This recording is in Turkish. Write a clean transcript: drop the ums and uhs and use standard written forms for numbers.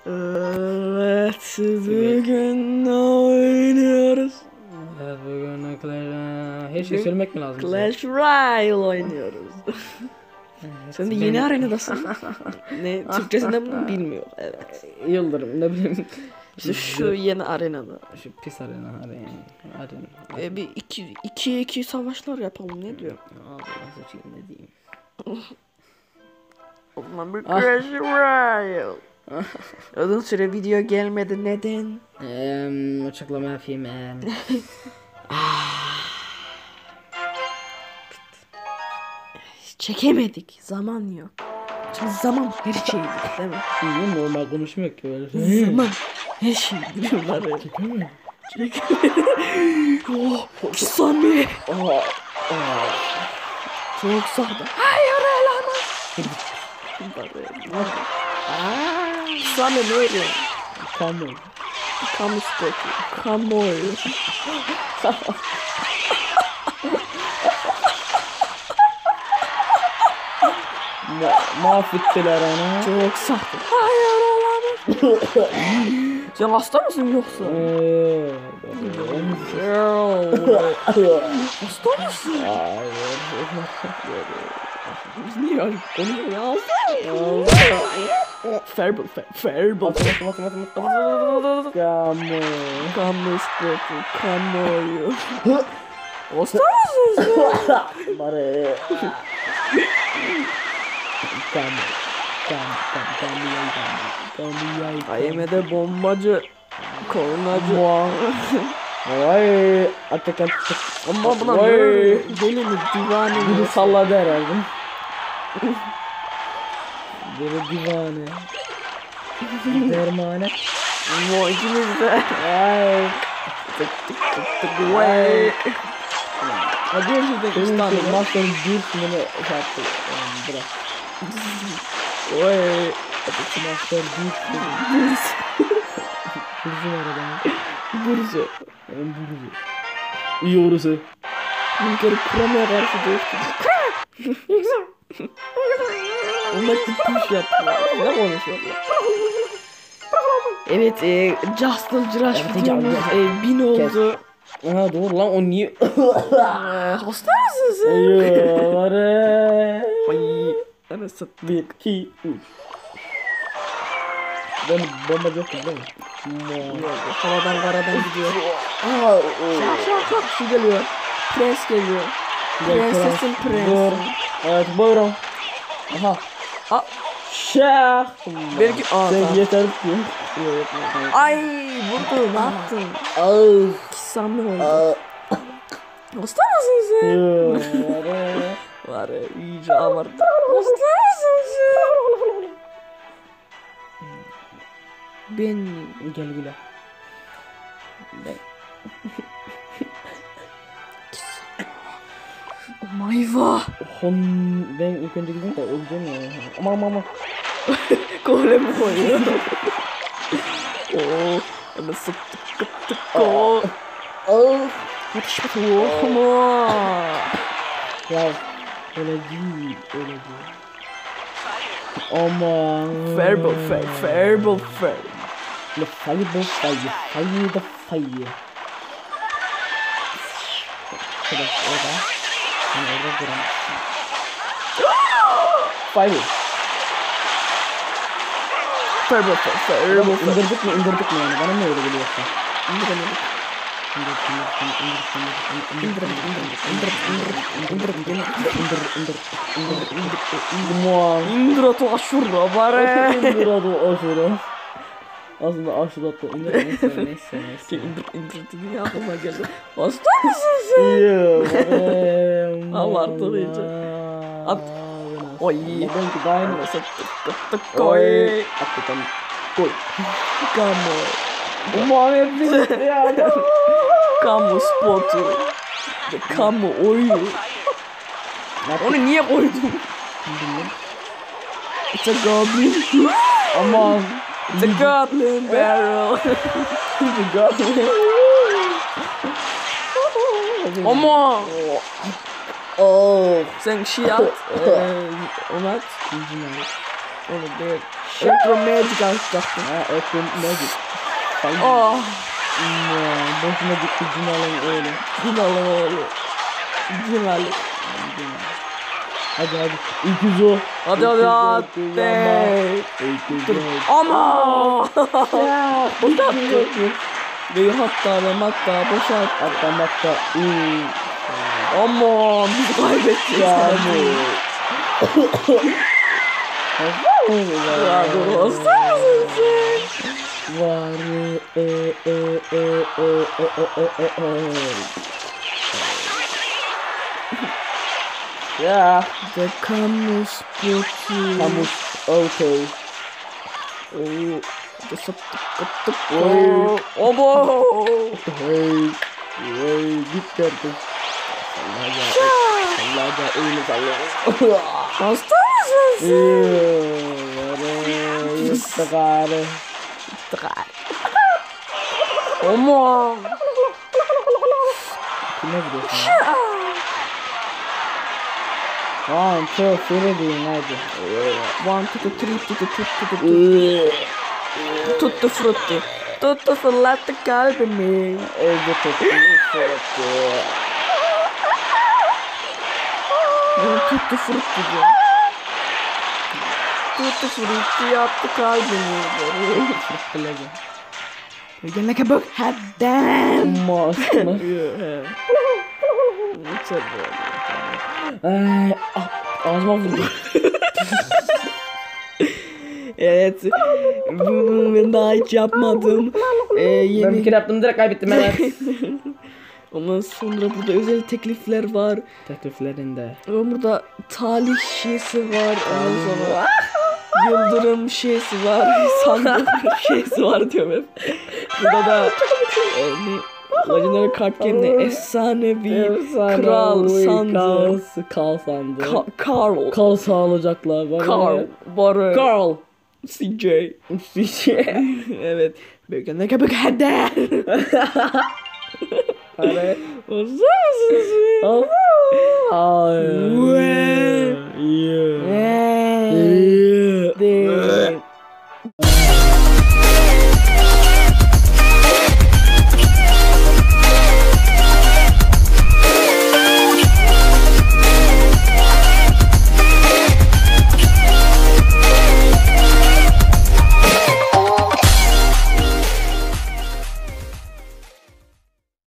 Evet, bugün ne oynuyoruz? Evet, bugün her şey söylemek mi lazım? Clash Royale oynuyoruz. Sen de yeni arenadasın. Ne Türkçesinde bunu bilmiyor. Evet. Yıldırım ne bileyim. İşte şu yeni arenada. Şu pis arena. Bir iki savaşlar yapalım, ne diyor? Abi nasıl şey ne diyeyim. O zaman bir Clash Royale. Uzun süre video gelmedi, neden? Açıklama yapayım. Çekemedik, zaman yok. Çünkü zaman her şeydir, değil mi? İyi normal konuşmuyor ki böyle şey. Zaman her şeydir. Bunları Çekemiyor. Oh, efsane. Çok sardı. Hayır olamaz. Efsane ne oluyor? Kamu. Kamu spotu. Kamuoyu. Mahvettiler ana. Çok sardı. Hayır olamaz. Sen hasta mısın yoksa? Hasta mısın? Biz niye öyle konuşuyoruz ya? Fairball. Kamu spotu. Kamuoyu. Hasta mısın sen? Bari. AYM'de bombacı. Kornacı. Vay attık. Ama buna böyle deli mi, divane mi? Biri salladı herhalde. Biri divane. Dermane. Bu ikimiz de. Vay. Vay. Hadi şimdi İstanbul. Maçların bir sınırı yaptı. Bırak. Vay. Hadi maçlar bir sınırı. Burcu var adamın. Burcu. Burcu. İyi orası. Bir kere kuramaya karşı dövüştü. Onlar tutmuş yaptılar. Ne konuşuyorlar? Evet, Justin Jirash videomuz 1000 oldu. Aha doğru lan o niye? Hasta mısın sen? Eyvah var. Ay. Ana sat. 1, 2, 3. Ben bomba yokum değil mi? Yok, havadan karadan gidiyor. Aa, Şak şu geliyor. Prens geliyor. Prensesin prensi. Dur. Evet buyurun. Aha. Aa. Şah. Belki Sen tamam. yeter ki. Ay vurdu, ne yaptın? Ağız. Kisam ne oldu? Hasta mısın sen? Yok. Var ya, iyice abarttı. Hasta mısın sen? Ben Gel güle. Mayva. Ben ilk önce gideyim de öleceğim ya. Ama. Golemi koyuyor. Oo, ana sıktık kıttık o. Yatışma tohumu. Ya öyle değil. Aman. Fairball. Le faille de faille. Şöyle orada. Hani orada duramazsın. Faille. Fairball. İndirdik mi yani? Bana ne öyle geliyorsa? İndiremedik. İndir atı aşurra bari. Aslında aşuratla neyse. İndir dedi ya, aklıma geldi. Hasta mısın sen? Abartı iyice. At. Oy. Ben ki daha yeni Sıktık koy. hakikaten koy. Kamu. Umarım hepsi ya. Kamu spotu. Kamu oyu. Onu niye koydun? It's a goblin. Aman. It's a goblin barrel. Ama Oh. sen şey at. Onu at. Onu değil. Electromagic açacaktım. Ha Electromagic. Oh. Boşuna gitti Cinal'ın oğlu. Cinal'ın oğlu. Cinal. Hadi. 200 o. Hadi. Ama. Boşalttı. Ve hatta boşalt. Hatta. Aman biz kaybettik. Ya Ya the Camus Beauty. Camus Auto. Oo. Tık. Oy. Obo. Hey, git artık. Sallaca, öyle salla. Hasta mısın sen? Yustakare. Aman. Kime gidiyorsun? Tamam, çok seni diyeyim hadi. 1, 2, 3. Tuttu frutti. Tuttu fırlattı kalbimi. Evde tuttu. Tuttu frutti diyor. Tuttu frutti yaptı kalbimi. You're like a book head damn. Masma. Ağzıma vurdu. Evet. Ben daha hiç yapmadım. Ben bir kere yaptım direkt kaybettim evet. Ondan sonra burada özel teklifler var. Tekliflerinde. Burada talih şeysi var. Ondan sonra yıldırım şeysi var. Sandık şeysi var diyorum hep. Burada da Legendary kart game'de efsanevi kral sandığı. Kal sandığı. Carl. Kal sağlayacaklar. Carl. Barı. Carl. CJ. Evet. Ne kadar heder. Hani. Olsun.